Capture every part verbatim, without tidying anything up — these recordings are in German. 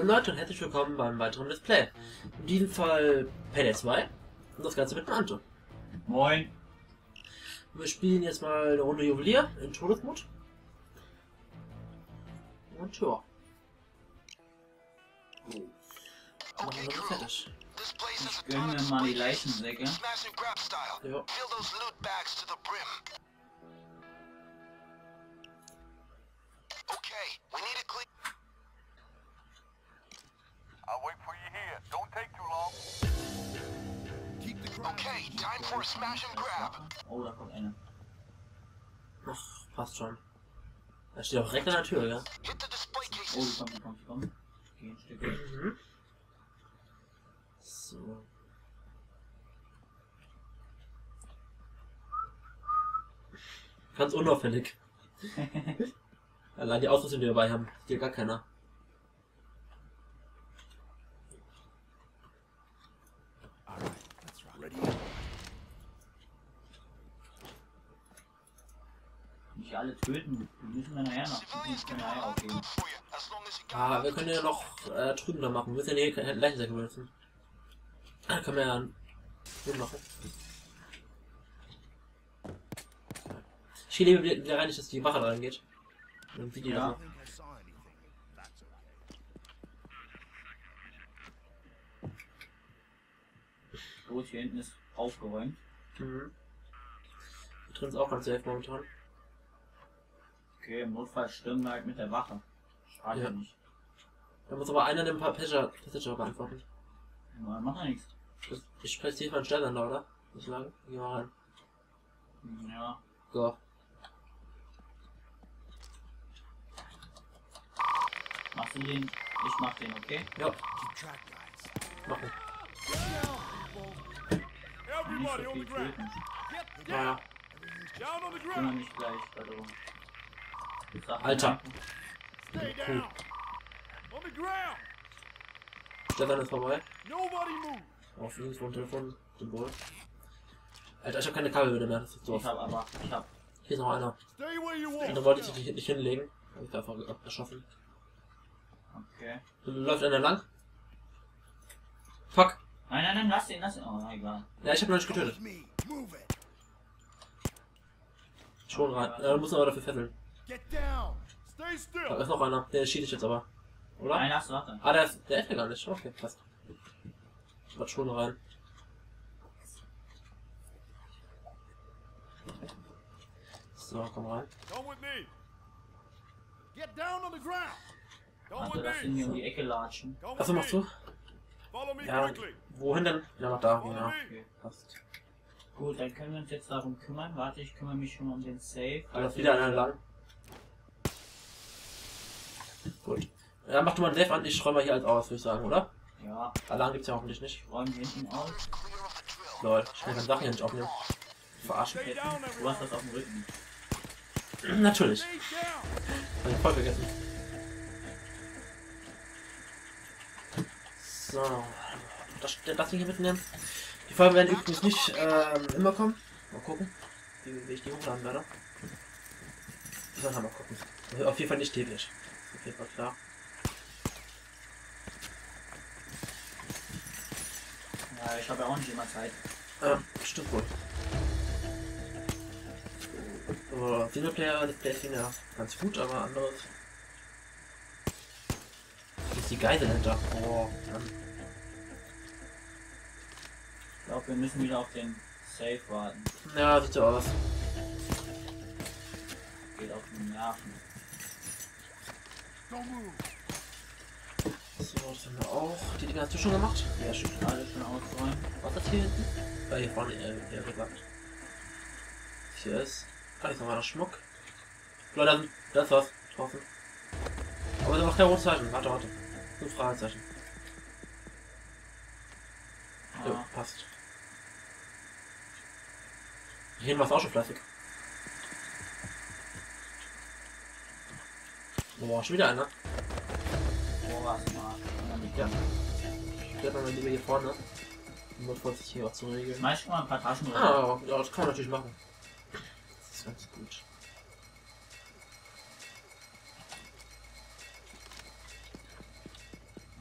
Leute und herzlich willkommen beim weiteren Let's Play. In diesem Fall Payday zwei und das Ganze mit dem Ante. Moin. Wir spielen jetzt mal eine Runde Juwelier in Todesmut. Und ja. Machen wir fertig. Ich gönn mir mal die Leichensäcke. Ja. I'll wait for you here. Don't take too long. Okay, time for a smash and grab. Oh, da kommt einer. Ach, passt schon. Da steht auch direkt an der Tür, ja? Hit the display Oh, die cases. kommt, die kommt, die kommt. Geh ein Stück weg. Mhm. So. Ganz unauffällig. Allein die Ausrüstung, die wir dabei haben, sieht ja gar keiner. Nicht alle töten. Wir müssen dann nachher noch. Wir müssen nachher aufgeben. Ah, wir können ja noch äh, drüben da machen. Wir müssen ja hier Leichensäcke benutzen. Da können wir ja gut machen. Ich gehe lieber wieder rein, nicht, dass die Wache reingeht. Dann sieht die Ja. das noch. Gut, hier hinten ist aufgeräumt. Mhm. Hier drin ist auch ganz safe momentan. Okay, im Notfall stürmen wir halt mit der Wache. Schade Ja. nicht. Da muss aber einer den paar Passager, Passager beantworten. Ja, macht ja nichts. Das, ich spreche diesmal einen Stellsender, oder? Nicht lange? Geh mal rein. Ja. So. Machst du den? Ich mach den, okay? Ja. Machen. Nicht Everybody so on the viel ground. töten. Naja. Down on the Ich kümmere ground. mich gleich darum. Sachen Alter. merken. Stay Cool. down. On the ground. Stellsender ist vorbei. Nobody move. Auf links vom Telefon. Symbol. Alter, ich habe keine Kabelbitte mehr. Das ist so. Ich hab aber, ich hab. Hier ist noch einer. Stay where you Und da want. wollte ich dich nicht hinlegen. Hab ich einfach erschossen. Okay. Läuft einer lang? Fuck. Nein, nein, nein, lass den, lass den. Oh, egal. Ja, ich habe noch nicht getötet. Schon rein. Ja, du musst aber dafür fesseln. Get down. Stay Da still. ist noch einer. Der schied ich jetzt aber. Oder? Nein, lass, warte. Ah, der ist, der ist ja gar nicht. Okay, passt. Ich mach schon rein. So, komm rein. Come with me. Get down on the ground. Come Warte, lass with ihn me. hier um die Ecke latschen. Come Achso, with machst du? me. Follow me Ja, quickly. wohin denn? Ja, nach da. Follow Ja, me. Okay. passt. Gut, dann können wir uns jetzt darum kümmern. Warte, ich kümmere mich schon mal um den Safe. Da ist wieder einer lang. Gut. Ja, mach du mal den Safe an. Ich räume mal hier alles aus, würde ich sagen, oder? Ja, Alarm gibt's ja hoffentlich nicht. ich räume hinten aus. Lol, ich kann Sachen hier nicht aufnehmen. Verarschen. Stay down, Du hast everyone. das auf dem Rücken. Natürlich. Stay down. Hab ich voll vergessen. So. Das, das Ding hier mitnehmen. Die Folgen werden übrigens nicht ähm, immer kommen. Mal gucken, wie, wie ich die hochladen werde. Ich soll mal gucken. Auf jeden Fall nicht täglich. Auf jeden Fall klar. Ja, ich habe ja auch nicht immer Zeit. Ja, stimmt wohl. So, Singleplayer, das Plaything ja ganz gut, aber anderes. Hier ist die Geisel hinter. Oh, Mann. Ich glaube, wir müssen wieder auf den Safe warten. Ja, sieht so aus. Geht auf den Nerven. Don't move. So, das haben wir auch. Die Dinger hast du schon gemacht? Ja, schön. Alles schon ausräumen. Was ist das hier hinten? Ja, hier vorne, äh, eher gesagt. Hier ist. Kann ich noch mal Schmuck. Leute, da sind- da ist was draußen. Aber da ist noch kein rotes Zeichen. Warte, warte. Ein Fragezeichen. Jo, Ja. passt. Hier hinten war es auch schon fleißig. Boah, schon wieder einer. Boah, was mal. Ja. Ich bleib mal lieber hier vorne. Notfalls sich hier was zu regeln. Schmeiß schon mal ein paar Taschen rein. Ah, ja, das kann man natürlich machen. Das ist ganz gut.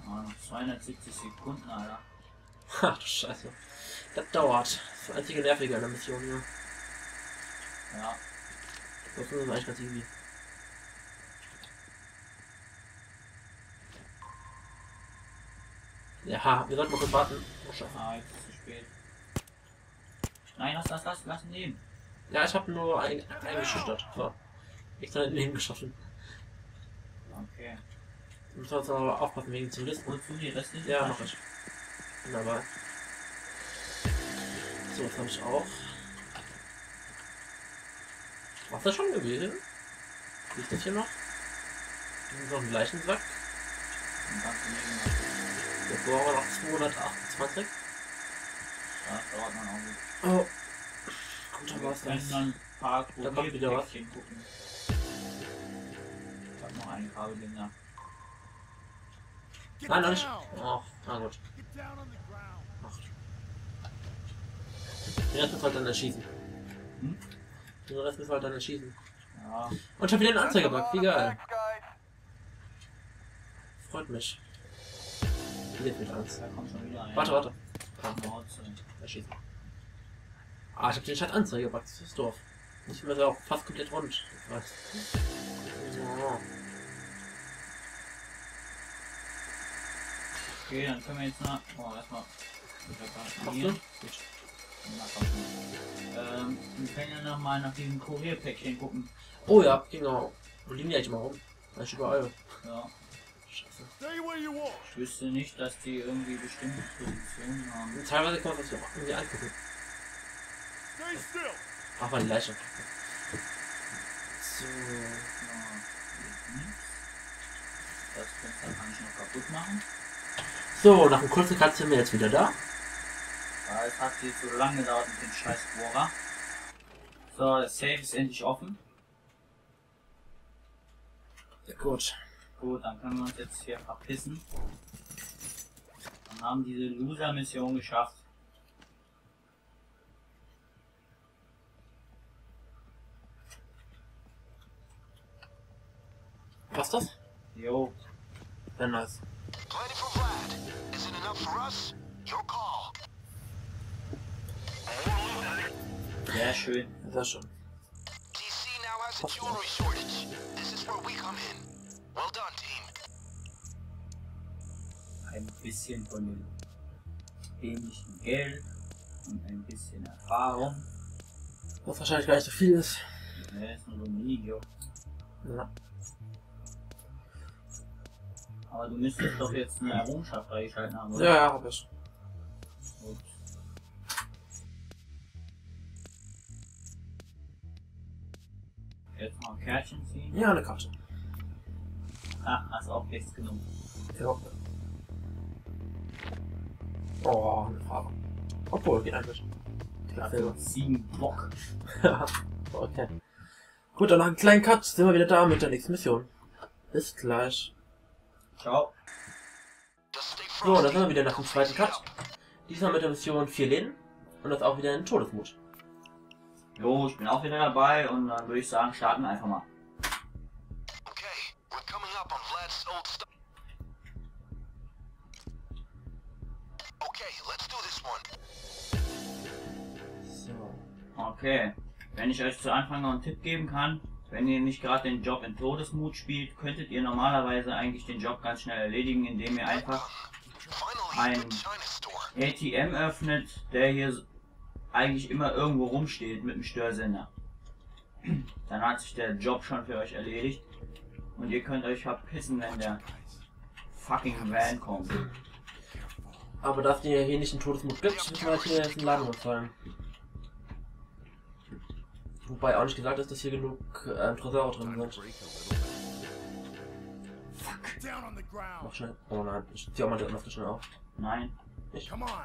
Ah, noch zweihundertsiebzig Sekunden, Alter. Ach du Scheiße. Das dauert. Das ist das einzige Nervige an der Mission hier. Ja. Das ist eigentlich ganz easy. Ja, wir sollten mal kurz warten. Oh, Scheiße. Ah, jetzt ist es zu spät. Nein, lass, lass, lass, lass ihn nehmen. Ja, ich habe nur ein, eingeschüchtert. So. Ich habe hinten geschossen. Okay. Du musst jetzt aber aufpassen wegen Zivilisten. Holst du die restlichen? Ja, mach ich. Bin dabei. So, das habe ich auch. Was das schon gewesen? Wie ist das hier noch? So einen gleichen Sack. Und dann nehmen wir. Der Bohrer noch zweihundertachtundzwanzig. Das dauert man auch nicht. Oh. Gut, dann Wir war's können das. dann ein paar Da kommt wieder was. Probierpäckchen gucken. Ich hab noch einen Kabelbinder. Get Nein, noch nicht. down. Oh, na gut. Get down on the ground. Ach. Den Rest müssen wir halt dann erschießen. Hm? Den Rest müssen wir halt dann erschießen. Ja. Und ich hab wieder einen Anzeigebug. Wie geil. Freut mich. Geht mit eins. Da kommt schon wieder ein. Warte, warte. Ah, Ah, erschießen. Ah, ich hab den Chat Anzeigebug. Das ist doof. Ich bin auch fast komplett rund. Ich weiß. So. Okay, dann können wir jetzt noch. Oh, erstmal. Machst Hier. du? Gut. Na, komm schon. Ähm, wir können ja noch mal nach diesem Kurierpäckchen gucken. Oh ja, genau. Wo liegen die eigentlich mal rum? Da ist überall. Ja. Scheiße. Stay where you are. Ich wüsste nicht, dass die irgendwie bestimmte Positionen haben. Und teilweise kann man das auch irgendwie angucken. Stay still. Ach, war die Leiche. So. Ja, hier ist nichts. Das Fenster kann ich noch kaputt machen. So, nach einem kurzen Cut sind wir jetzt wieder da. Weil es hat jetzt so lange gedauert mit dem scheiß Bohrer. So, das Safe ist endlich offen. Ja, gut. Gut, dann können wir uns jetzt hier verpissen. Dann haben diese Loser-Mission geschafft. Was das? Jo. Sehr nice. Plenty for Vlad. Is it enough for us? Your call. Sehr schön. Sehr schön. T C now has a jewelry shortage. This is where we come in. Well done, team. Ein bisschen von dem ähnlichen Geld und ein bisschen Erfahrung. Was wahrscheinlich gar nicht so viel ist. Ne, ist nur so ein Video. Ja. Aber du müsstest doch jetzt eine Errungenschaft freigeschalten haben, oder? Ja, ja, hab ich. Gut. Jetzt noch ein Kärtchen ziehen. Ja, eine Karte. Ach, hast auch nichts genommen. Ja. Oh, eine Farbe. Obwohl, geht eigentlich. Dafür Ziegenbock. Ja, okay. Gut, dann nach einem kleinen Cut sind wir wieder da mit der nächsten Mission. Bis gleich. Ciao. Just stay So, da frosty. sind wir wieder nach dem zweiten Cut. Diesmal mit der Mission vier Läden. Und das auch wieder in Todesmut. Jo, ich bin auch wieder dabei und dann würde ich sagen, starten wir einfach mal. Okay, we're coming up on Vlad's old stuff. Okay, let's do this one. So. Okay, wenn ich euch zu Anfang noch einen Tipp geben kann, wenn ihr nicht gerade den Job in Todesmut spielt, könntet ihr normalerweise eigentlich den Job ganz schnell erledigen, indem ihr einfach Finally, Ein- the China store. A T M öffnet, der hier eigentlich immer irgendwo rumsteht mit dem Störsender. Dann hat sich der Job schon für euch erledigt und ihr könnt euch verpissen, wenn der fucking Van kommt. Aber da es dir hier nicht einen Todesmut gibt, müssen wir halt hier jetzt einen Laden überfallen. Wobei auch nicht gesagt ist, dass hier genug äh, Tresore drin sind. Get down on the ground. Mach schnell. Oh nein, ich zieh auch mal den auf schnell auf. Nein. Come on.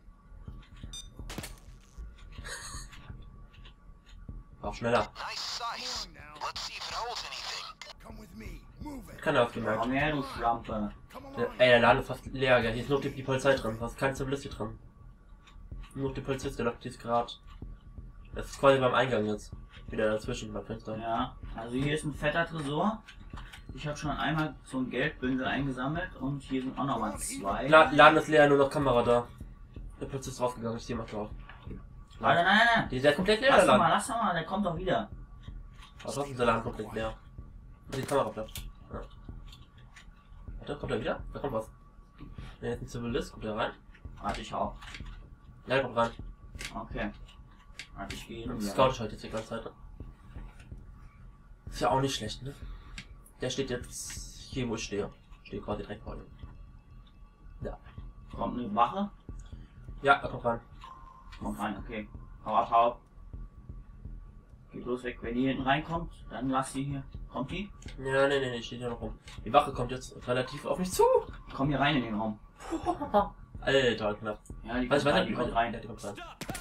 Auch schneller. Nice size. Let's see if it holds anything. Come with me. Move it. Keiner hat's gemerkt. Komm her, du Schlampe. Come Der, along. ey, der Laden ist fast leer, gell? Hier ist nur die, die Polizei drin. Da ist kein Zivilist hier drin. Nur die Polizist, der läuft jetzt gerade Das ist quasi beim Eingang jetzt. Wieder dazwischen beim Fenster. Ja, also hier ist ein fetter Tresor. Ich habe schon einmal so ein Geldbündel eingesammelt und hier sind auch nochmal zwei. La Laden ist leer, nur noch Kamera da. Der Platz ist draufgegangen, ich stehe mal drauf. Nein, nein, nein, nein. Die ist ja komplett leer, Lass der doch mal, Laden. lass doch mal, der kommt doch wieder. Aber trotzdem ist der Laden komplett leer. Und die Kamera bleibt. Ja. Warte, kommt er wieder? Da kommt was. Wenn jetzt ein Zivilist, kommt er rein? Warte, ich auch. Ja, der kommt rein. Okay. Warte, ich gehe. Und Scout ist halt jetzt die ganze Zeit. Ist ja auch nicht schlecht, ne? Der steht jetzt hier, wo ich stehe. Stehe quasi direkt vor ihm. Ja. Kommt eine Wache. Ja, er kommt rein. Kommt rein, okay. Hau ab, hau ab. Geh bloß weg, wenn die hinten reinkommt, dann lass sie hier. Kommt die? Ja, nee, nee, nee, steht hier noch rum. Die Wache kommt jetzt relativ auf mich zu. Komm hier rein in den Raum. Alter, knapp. Ja, die Was, kommt was, rein, die kommt rein. Ja, die kommt rein.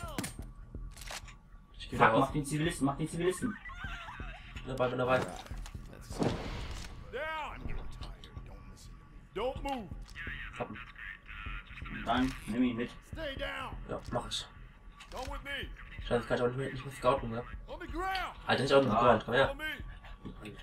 Ich geh wieder Fuck, raus. mach den Zivilisten, mach den Zivilisten. Dabei, bin dabei. Down. Don't move. Hoppen. Und dann nimm ihn mit. Stay down. Ja, mach ich. Come with me. Scheiße, das kann ich auch nicht mehr, nicht mehr scouten, ne? On the ground. Alter, nicht auf den Ah. Grund, komm her. Follow me.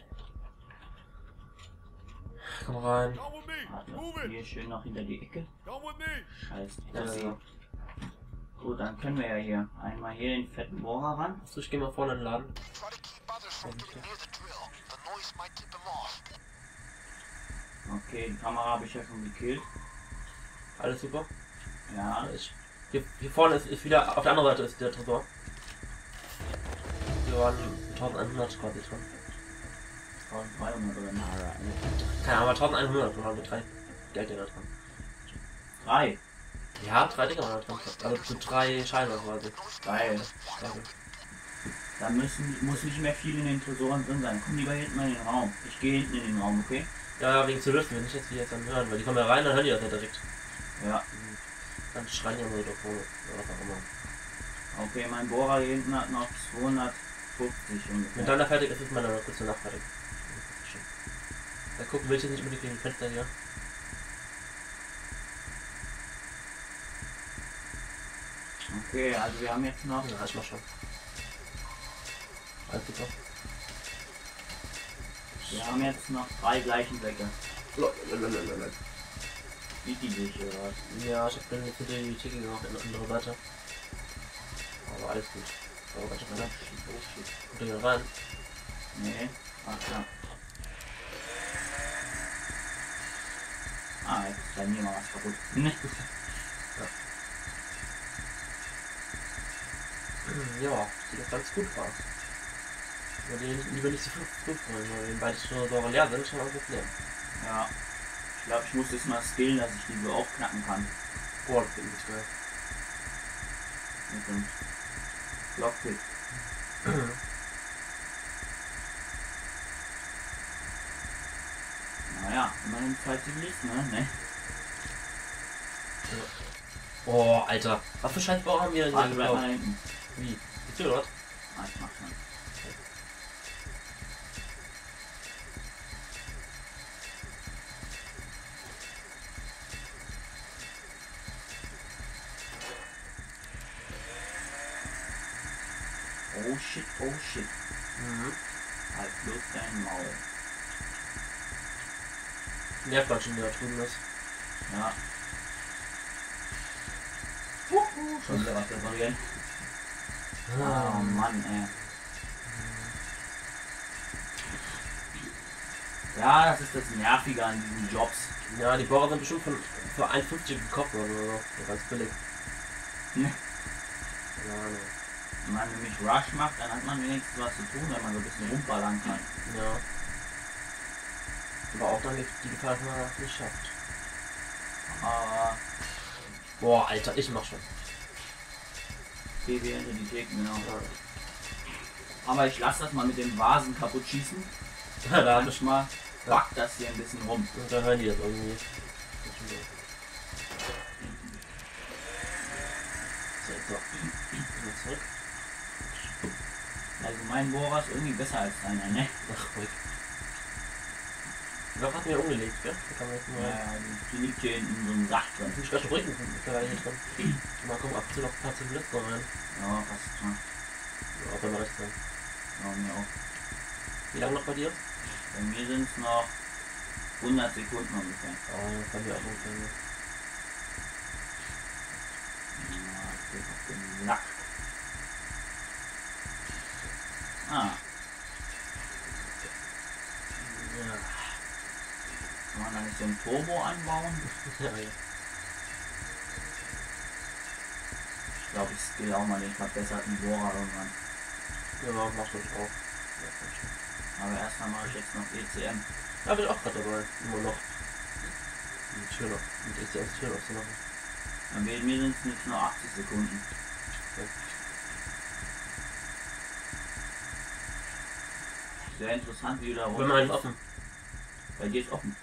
Komm rein. Come with me. Warte, Move it. hier schön noch hinter die Ecke. Come with me. Scheiße. Ja, ja, ja. Gut, dann können wir ja hier einmal hier den fetten Bohrer ran. So, ich geh mal vorne in den Laden. Try to keep others from getting near the drill. The noise might tip them off. Okay, die Kamera habe ich ja schon gekillt. Alles super. Ja, Ich, hier, hier vorne ist, ist wieder, auf der anderen Seite ist der Tresor. Wir waren eintausendeinhundert quasi dran. dreihundert oder nicht? Keine Ahnung, aber eintausendeinhundert und haben wir drei Gelddinger dran. Drei. Ja, drei Dinger waren da dran. Also so drei Scheine quasi. Geil. Also, Da müssen, muss nicht mehr viel in den Tresoren drin sein. Komm lieber hinten mal in den Raum. Ich gehe hinten in den Raum, okay? ja, ja, wegen Zivilisten, wenn ich jetzt die jetzt dann hören, weil die kommen ja rein, dann hören die das ja direkt. Ja. Dann schreien die immer so davor. Oder was auch immer. Okay, mein Bohrer hier hinten hat noch zweihundertfünfzig Wenn ungefähr. dann da fertig ist, ist meine noch kurz danach fertig. Da gucken will ich jetzt nicht unbedingt gegen die Fenster hier. Okay, also wir haben jetzt noch. Ja, ich mach schon. Alles super. Wir haben jetzt noch drei Leichensäcke. Lalalala. Sieht die sich oder was? Ja, ich hab dann jetzt hinter die Theke gemacht, an der anderen Seite. Aber alles gut. Aber ganz schön weiter. Kommt ihr hier rein? Nee. Ach klar. Ah, jetzt ist bei mir mal was kaputt. Ne? Ja, sieht doch ganz gut aus. Aber die lieber nicht zu früh wollen, weil wenn beide schon so leer sind, schon mal ein Problem. Ja. Ich glaube, ich muss jetzt mal skillen, dass ich die so aufknacken kann. Boah, das finde ich geil. Mit dem Lockpick. Naja, immerhin zwei Zivilisten, ne? ne? Oh, Alter. Was für Scheißbau haben wir denn Warte, hier bleib mal gebaut? da hinten. Wie? Bist du dort? Ah, ich mach schon. Oh shit, oh shit. Mhm. Halt bloß dein Maul. Nervt ganz schön, der da drüben ist. Ja. Schon wieder was reparieren. Oh Mann, ey. Ja, das ist das Nervige an diesen Jobs. Ja, die Bohrer sind bestimmt von, für eins fünfzig gekauft worden oder so. So ganz billig. Ne? Keine Ahnung. Wenn man nämlich Rush macht, dann hat man wenigstens was zu tun, wenn man so ein bisschen rumballern kann. Ja. Aber auch dann die die Gefahr, dass man das nicht schafft. Aber Boah, Alter, ich mach schon. T V hinter die Theken, genau. Ja. Aber ich lasse das mal mit den Vasen kaputt schießen. da hab ich Manchmal backt das hier ein bisschen rum. Und dann hören die das irgendwie. So, so. Wieder zurück. Also mein Bohrer ist irgendwie besser als deiner, ne? Ach, ruhig. Die Waffe hat mir umgelegt, gell? Da kann man jetzt mal. Ja, die liegt hier in so einem Sack drin. Ich kann schon Rücken mittlerweile hier drin. Mal gucken, ab und zu noch ein paar Zivilisten rein. Ja, passt schon. Auch wenn wir recht sein. Ja, mir auch. Wie lange noch bei dir? Bei mir sind es noch hundert Sekunden ungefähr. Oh, bei mir auch ungefähr. Ja, ich bin auf den Nack. Ah. Ja. Kann man da nicht so ein Turbo anbauen? Ja, ja. Ich glaube, ich skill auch mal den verbesserten Bohrer irgendwann. Ja, mach das auch. Aber erstmal mache ich jetzt noch E C M. Da bin ich auch gerade dabei. Immer noch. Die Tür noch. Und ich die Tür noch zu machen. Bei mir sind es jetzt nur achtzig Sekunden. Okay. Sehr interessant, wie du da Bei mir ist runter. offen. Bei dir ist offen.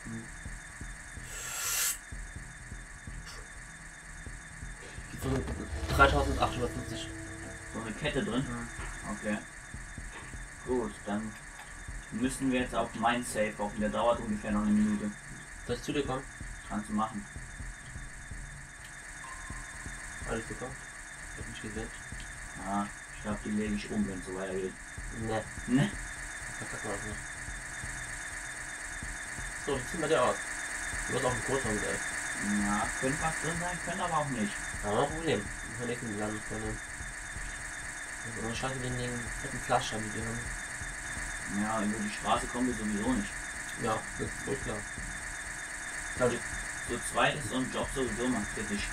So dreitausendachthundertfünfzig. So eine Kette drin. Mhm. Okay. Gut, dann müssen wir jetzt auf mein Safe hoffen. Der dauert ungefähr noch eine Minute. Soll ich zu dir kommen? Kannst du machen. Alles super. Ich hab nicht gesehen. Ja, ich glaube, die lege ich um, wenn es so weitergeht. Ne. Ne? Verkacken wir das nicht. So, wie sieht bei dir aus? Du hast auch einen Code mit, ey. Ja, könnte was drin sein, könnte aber auch nicht. Aber ein Problem. Wir können nicht in den Land vornehmen. Das ist immer scheiße wegen den fetten Flaschen, die wir haben. Ja, über die Straße kommen wir sowieso nicht. Ja, das ist wohl klar. Klar, die Zu zweit ist so ein Job sowieso mal kritisch.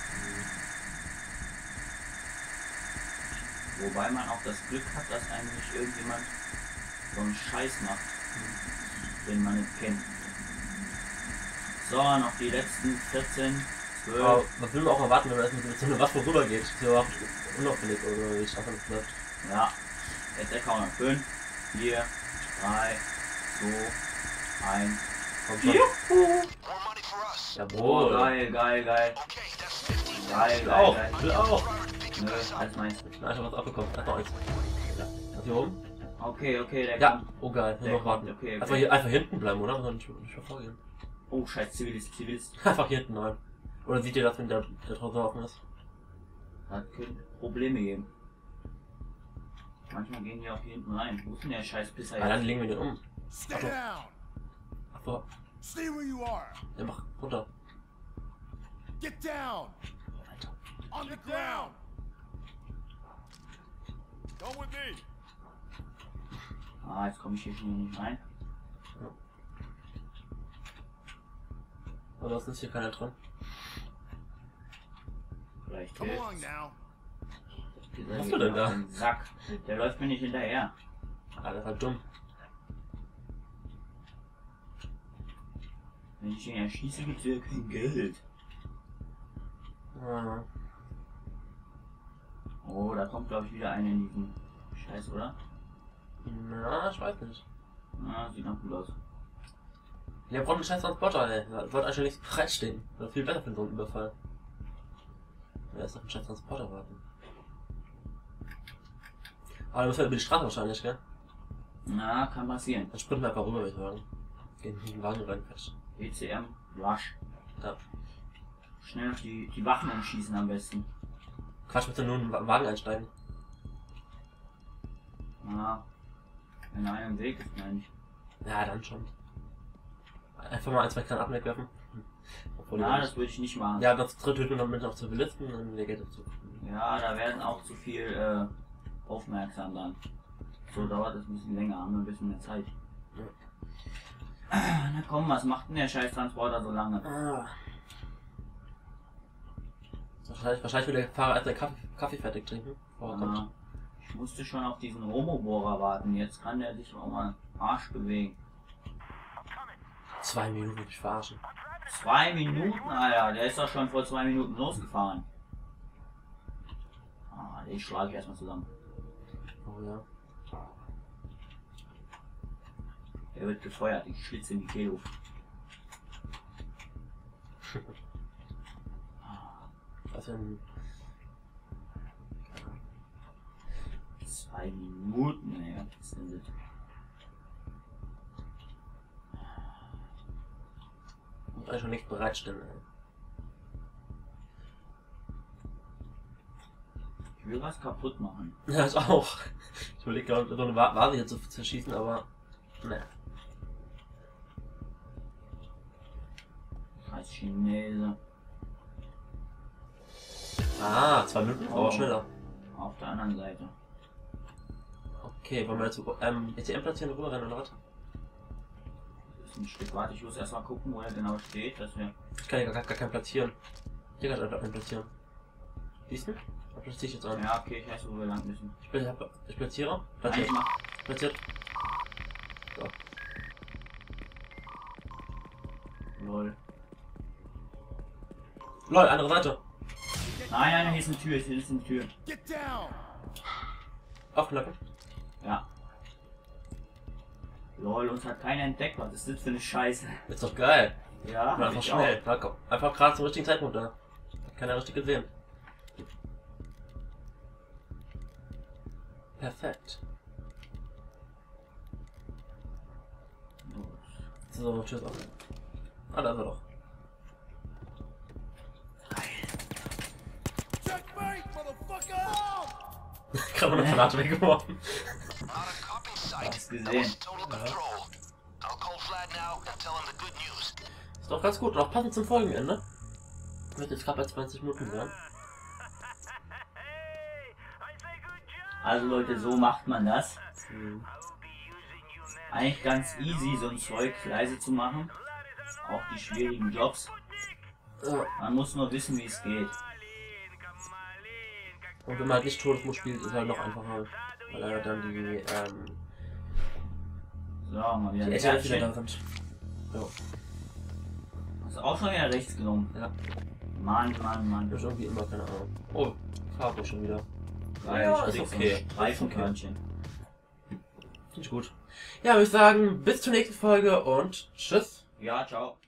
Wobei man auch das Glück hat, dass einem nicht irgendjemand so einen Scheiß macht, den man nicht kennt. So, noch die letzten vierzehn, zwölf. Aber was will man auch erwarten, wenn man erstmal mit so einer Waffe rübergeht? Das ist ja überhaupt unauffällig oder wie es einfach nicht läuft. Ja, jetzt der Counter. fünf, vier, drei, zwei, eins. Komm schon. More money for us. Oh, Jawohl. geil, geil, geil. Okay, that's fifteen. Geil, Ich will geil, auch. geil. Ich will auch. Nö, als meins. Ich bin einfach was abbekommen. Einfach eins. Ja. Was hier oben? Okay, okay, der Ja. kommt. Oh geil. Nur Der noch warten. kommt, okay, okay. Einfach, hier, einfach hinten bleiben, oder? Wir nicht, nicht vorgehen. Oh, scheiß Zivilist, Zivilist. Einfach hier hinten rein. Oder seht ihr das, wenn der, der Tresor offen ist? Das könnte Probleme geben. Manchmal gehen die auch hier hinten rein. Wo ist denn der scheiß Pisser Ah, dann jetzt? legen wir den um. Stay Ach so. down. Ach so. Stay where you are. Ja, mach runter. Get down. Alter. On the ground. Come with me. Ah, jetzt komme ich hier schon nicht rein. Aber sonst ist hier keiner drin. Vielleicht Come hilft's. along now. Dieser Was geht du denn mir da? auf den Sack. Der läuft mir nicht hinterher. Ah, der ist halt dumm. Wenn ich ihn erschieße, gibt es wieder kein Geld. Ah. Oh, da kommt glaube ich wieder einer in diesen Scheiß, oder? Na, ich weiß nicht. Ah, sieht noch gut aus. Der braucht einen scheiß Transporter, ey. Der sollte eigentlich nicht bereit stehen. Wäre viel besser für so einen Überfall. Ja, erst auf einen scheiß Transporter warten. Aber du musst halt über die Straße wahrscheinlich, gell? Na, kann passieren. Dann sprinten wir einfach rüber, würde ich sagen. Gehen in den Wagen rein, fest. E C M, Rush. Ja. Schnell auf die, die Wachen umschießen am besten. Quatsch, willst du nur in den Wagen einsteigen? Ja. Wenn einer im Weg ist, meine ich. Ja, dann schon. Einfach mal ein, zwei Kran abwegwerfen. Obwohl Ja, die- das würde ich nicht machen. Ja, das dritte töten wir dann noch Zivilisten und dann der geht dazu. Ja, da werden auch zu viel äh, aufmerksam dann. So dauert es ein bisschen länger, haben wir ein bisschen mehr Zeit. Na komm, was macht denn der scheiß Transporter so lange? Ah. Wahrscheinlich, wahrscheinlich will der Fahrer erst den Kaffee, Kaffee fertig trinken. bevor er kommt. Ja, ich musste schon auf diesen Romobohrer warten, jetzt kann der sich auch mal Arsch bewegen. Zwei Minuten mich verarschen. Zwei Minuten, Alter, der ist doch schon vor zwei Minuten losgefahren. Ah, den schlage ich erstmal zusammen. Oh ja. Der wird gefeuert, ich schlitze in die Kehle. Was für ein. Zwei Minuten, ey, was ist denn das? Muss eigentlich schon nichts bereitstellen, ey. Ich will was kaputt machen. Ja, ich auch. Ich überlege gerade, so eine Va- Vase hier zu zerschießen, aber. Ne. Scheiß Chinese. Ah, zwei Minuten, aber Oh. schneller. Auf der anderen Seite. Okay, wollen wir jetzt ähm, A T M platzieren und rüberrennen oder was? Das ist ein Stück weit. Ich muss erstmal gucken, wo er genau steht, dass wir. Ich kann ja gar, gar keinen platzieren. Hier kann ich einfach einen platzieren. Siehst du? Da platziere ich jetzt an. Ja, okay, ich weiß, wo wir lang müssen. Ich, pla- ich platziere. Nein, Platziert. ich mach. Platziert. So. Lol. Lol, andere Seite. Nein, nein, hier ist eine Tür, hier ist eine Tür. Get down! Aufknacken. Ja. Lol, uns hat keiner entdeckt, was ist das für eine Scheiße? Ist doch geil. Ja, Einfach ich schnell. Na, komm. Einfach gerade zum richtigen Zeitpunkt da. Hat keiner richtig gesehen. Perfekt. Auch. So, tschüss auch. Ah, da ist er doch. Checkmate, motherfucker! Gerade eine Granate weggeworfen. Not a cop in sight. Hast I gesehen. lost total control. I'll call Vlad now and tell him the good news. Ist doch ganz gut. Und auch passend zum Folgenende. Wird jetzt gerade bei zwanzig Minuten werden. Also Leute, so macht man das. Hm. Eigentlich ganz easy, so ein Zeug leise zu machen. Auch die schwierigen Jobs. Ja. Man muss nur wissen, wie es geht. Und wenn man halt nicht Todesmut spielt, ist halt noch einfacher. Weil er dann die, ähm, So, mal wieder die ein Eltern wieder da Kärtchen. sind. Ja. Hast du auch schon wieder rechts genommen? Ja. Mann, Mann, Mann. Das ist irgendwie immer, keine Ahnung. Oh, Farbe schon wieder. Geil, Ja, ich ist krieg so okay. ein Streifenkörnchen. Finde ich gut. Ja, würde ich sagen, bis zur nächsten Folge und tschüss. Ja, ciao.